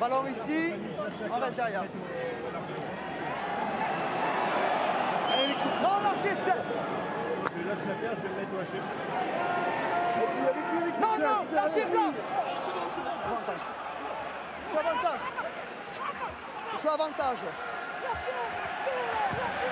Ballon ici, on reste derrière. Non, lâchez 7. Je lâche la pierre, je vais le mettre au HF. Non, non, lâchez là. Avantage. Je suis avantage. Je suis avantage.